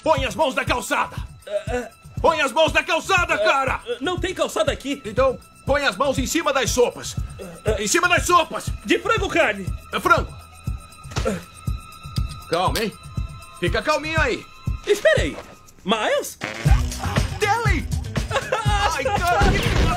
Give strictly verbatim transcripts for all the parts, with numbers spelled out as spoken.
Põe as mãos na calçada! Põe as mãos na calçada, cara! Não tem calçada aqui. Então, põe as mãos em cima das sopas. Em cima das sopas! De frango ou carne? É frango! Calma, hein? Fica calminho aí. Espera aí. Miles? Telly! Ai, cara!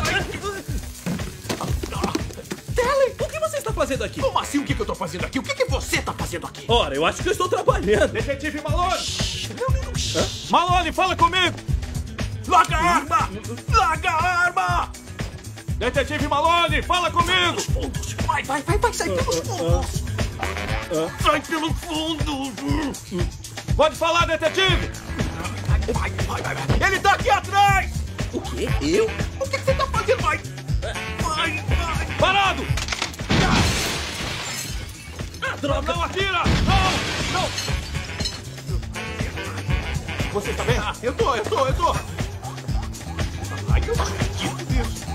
Telly, o que você está fazendo aqui? Como assim o que, que eu tô fazendo aqui? O que, que você tá fazendo aqui? Ora, eu acho que eu estou trabalhando. Detetive Malone! Malone, fala comigo! Larga a arma! Larga a arma! Detetive Malone, fala comigo! Fundos. Vai, vai, vai, vai, sai pelos fundos! Sai pelos fundos! Pode falar, detetive! Vai, vai, vai, vai! Ele tá aqui atrás! O quê? Eu? O que, que você tá fazendo? Vai! Vai, vai! Parado! Ah, droga! Não atira! Não! Não! Você tá bem? Ah, eu tô, eu tô, eu tô! Ai, eu não acredito nisso!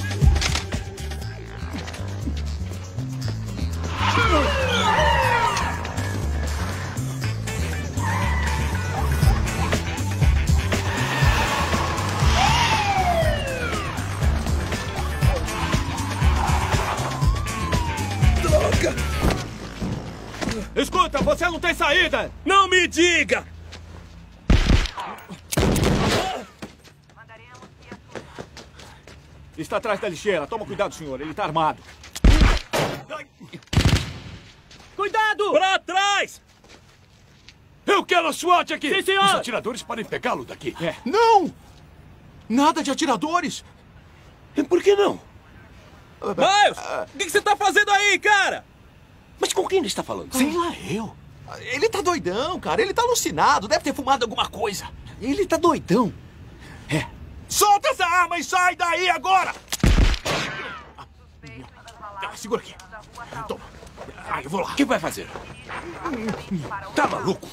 Droga! Escuta, você não tem saída! Não me diga! Está atrás da lixeira. Toma cuidado, senhor. Ele está armado. Cuidado! Pra trás! Eu quero a SWAT aqui! Sim, senhor! Os atiradores podem pegá-lo daqui. É. Não! Nada de atiradores! Por que não? Miles! O que que você tá fazendo aí, cara? Mas com quem ele está falando? Sei lá, eu. Ele tá doidão, cara. Ele tá alucinado. Deve ter fumado alguma coisa. Ele tá doidão. É. Solta essa arma e sai daí agora! Ah, segura aqui. Toma. Ah, eu vou lá. O que vai fazer? Tá maluco?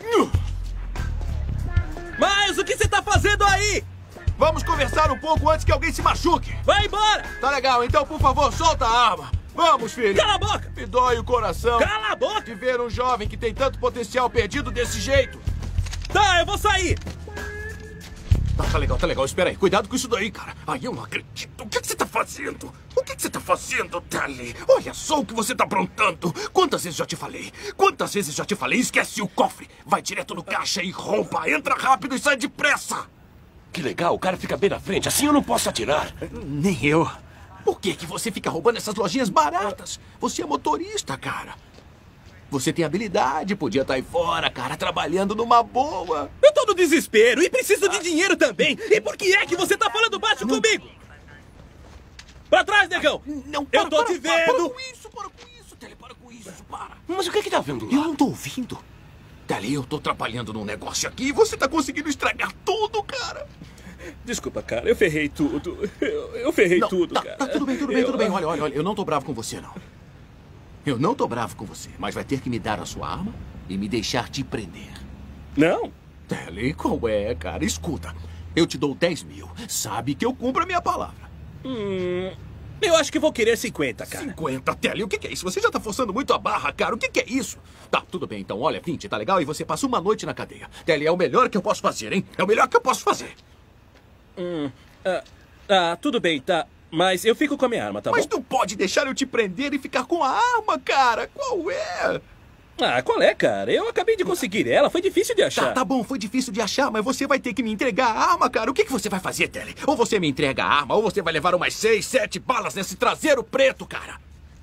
Miles, o que você tá fazendo aí? Vamos conversar um pouco antes que alguém se machuque. Vai embora! Tá legal, então, por favor, solta a arma. Vamos, filho. Cala a boca! Me dói o coração Cala a boca! de ver um jovem que tem tanto potencial perdido desse jeito. Tá, eu vou sair! Tá, tá legal, tá legal. Espera aí. Cuidado com isso daí, cara. Ai, eu não acredito. O que, que você tá fazendo? O que, que você tá fazendo, Telly? Olha só o que você tá aprontando. Quantas vezes já te falei? Quantas vezes já te falei? Esquece o cofre. Vai direto no caixa e rouba. Entra rápido e sai depressa. Que legal, o cara fica bem na frente. Assim eu não posso atirar. Nem eu. Por que, que você fica roubando essas lojinhas baratas? Você é motorista, cara. Você tem habilidade, podia estar aí fora, cara, trabalhando numa boa. Eu tô no desespero e preciso de dinheiro também. E por que é que você tá falando baixo Não. comigo? Pra trás, negão! Não, para, Eu tô para, te para, vendo! Para com isso, para com isso, Telly, para com isso, para. Mas o que que tá vendo Eu lá? não tô ouvindo. Telly, eu tô trabalhando num negócio aqui e você tá conseguindo estragar tudo, cara. Desculpa, cara, eu ferrei tudo. Eu, eu ferrei Não, tudo, tá, cara. tá tudo bem, tudo bem, Eu- tudo bem. Olha, olha, olha, eu não tô bravo com você, não. Eu não tô bravo com você, mas vai ter que me dar a sua arma e me deixar te prender. Não? Telly, qual é, cara? Escuta, eu te dou dez mil. Sabe que eu cumpro a minha palavra. Hum, eu acho que vou querer cinquenta, cara. cinquenta, Telly, o que, que é isso? Você já tá forçando muito a barra, cara. O que, que é isso? Tá, tudo bem, então, olha, vinte, tá legal? E você passa uma noite na cadeia. Telly, é o melhor que eu posso fazer, hein? É o melhor que eu posso fazer. Hum, ah, ah, tudo bem, tá. Mas eu fico com a minha arma, tá Mas bom? não pode deixar eu te prender e ficar com a arma, cara. Qual é? Ah, qual é, cara? Eu acabei de conseguir ela, foi difícil de Tá, achar. tá bom, foi difícil de achar, mas você vai ter que me entregar a arma, cara. O que, que você vai fazer, Telly? Ou você me entrega a arma, ou você vai levar umas seis, sete balas nesse traseiro preto, cara.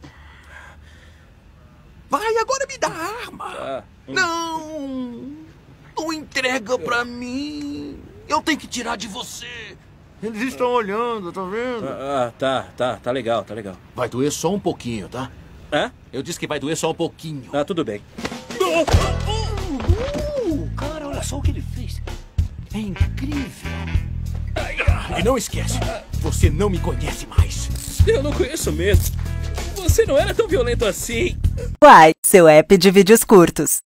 Vai, agora me dá a arma. Tá. Hum. Não! Não entrega pra mim. Eu tenho que tirar de você. Eles estão olhando, tá vendo? Ah, ah, tá, tá, tá legal, tá legal. Vai doer só um pouquinho, tá? Hã? Eu disse que vai doer só um pouquinho. Ah, tudo bem. Uh, cara, olha só o que ele fez. É incrível. E não esquece, você não me conhece mais. Eu não conheço mesmo. Você não era tão violento assim. Uai, seu app de vídeos curtos.